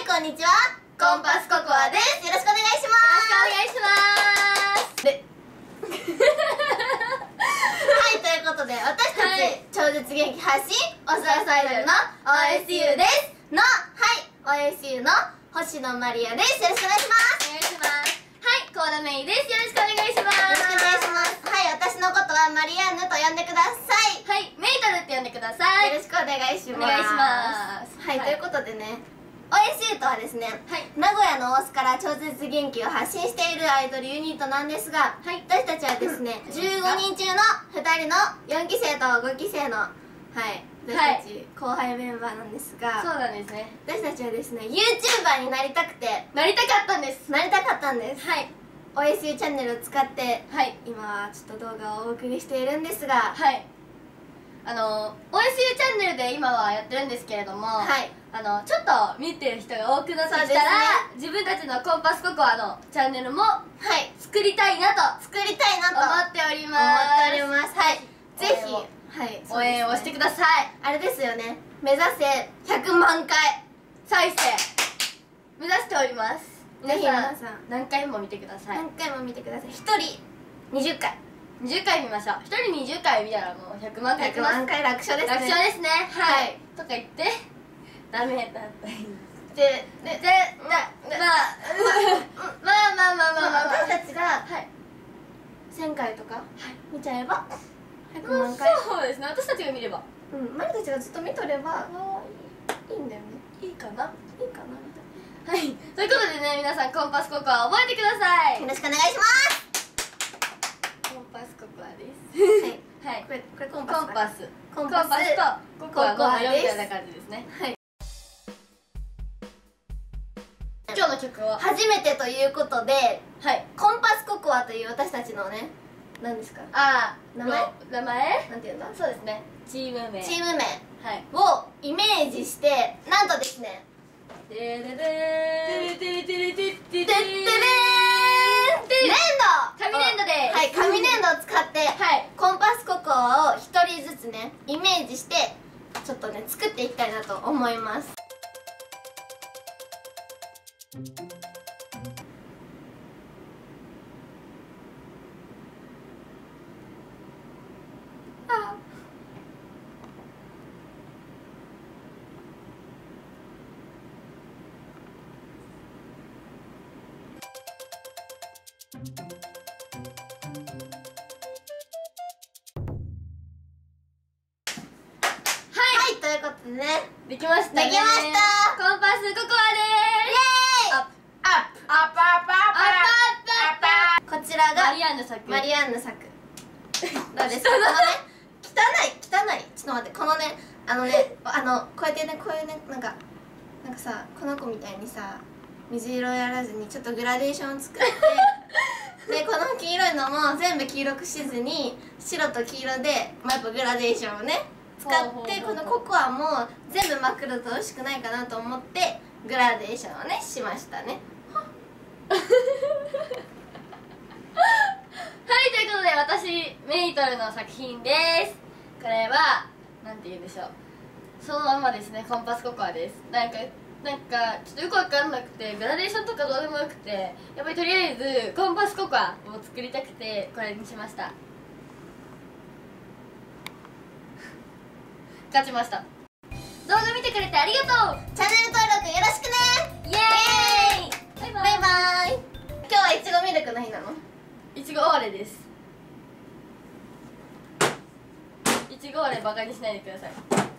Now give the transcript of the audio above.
こんにちは、コンパスココアです。よろしくお願いします。よろしくお願いしますはい、ということで私たち、超絶元気発信おそらサイドルの OSU ですの、OSU の星野マリアです。よろしくお願いします。 お願いします。はい、コーダメイです。よろしくお願いします。 よろしくお願いします。はい、私のことはマリアンヌと呼んでください。 はい、メイトルって呼んでください。 よろしくお願いします。 お願いします。 はい、ということでね、OSU とはですね、名古屋の大須から超絶元気を発信しているアイドルユニットなんですが、私たちはですね、15人中の2人の4期生と5期生の、私たち後輩メンバーなんですが、 そうなんですね。 私たちはですね、YouTuber になりたくて、 なりたかったんです。 なりたかったんです。 はい。 OSU チャンネルを使って、今はちょっと動画をお送りしているんですが、 OSU チャンネルで今はやってるんですけれども、ちょっと見てる人が多くなってきたら、自分たちのコンパスココアのチャンネルも作りたいなと思っております。 ぜひ応援をしてください。 あれですよね、目指せ100万回再生目指しております。 ぜひ皆さん何回も見てください。 何回も見てください。1人20回 20回見ましょう。1人20回見たらもう100万回いきます。 100万回楽勝ですね。 楽勝ですね。はいとか言ってダメだったり私たちが1000回とか見ちゃえば100万回。 そうですね、私たちが見れば、 マリたちがずっと見とればいいんだよね。 いいかな。 いいかなみたいな。 はい、ということでね、皆さんコンパスココア覚えてください。 よろしくお願いします。 コンパスココアです。はい、 これコンパパスとココアの4みたいな感じですね。今日の曲は初めてということで、コンパスココアという私たちのね、何ですか、名前なんていうんだ、 そうですね、チーム名をイメージして、なんとですね、 粘土紙粘土を使ってコンパスココアを1人ずつねイメージしてちょっとね作っていきたいなと思います。ということでね、 できましたね。 できました。 コンパスココアでーす。 こちらがマリアンヌ作。 どうですか？このね、汚いちょっと待って、このね、こうやってね、こういうね、なんかさ、この子みたいにさ、水色やらずにちょっとグラデーションを作ってで、この黄色いのも全部黄色くしずに白と黄色で、やっぱグラデーションをね使って、このココアも全部真っ黒と美味しくないかなと思ってグラデーションをねしましたね。 はい、ということで私メイトルの作品です。これはなんて言うんでしょう、そのまんまですね、コンパスココアです。なんかちょっとよくわかんなくて、グラデーションとかどうでもよくて、やっぱりとりあえずコンパスココアを作りたくてこれにしました。勝ちました。動画見てくれてありがとう。 チャンネル登録よろしくね。 イエーイ。バイバイ。 今日はいちごミルクの日なの？ いちごオーレです。いちごオーレバカにしないでください。